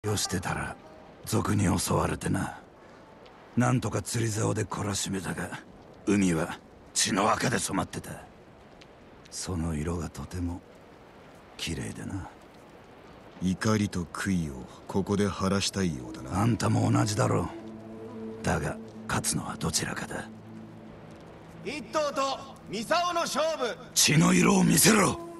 よしてたら賊に襲われてな。なんとか釣り竿で懲らしめたが、海は血の赤で染まってた。その色がとても綺麗でな。 怒りと悔いをここで晴らしたいようだな。 あんたも同じだろう。だが勝つのはどちらかだ。 一頭とミサオの勝負。 血の色を見せろ。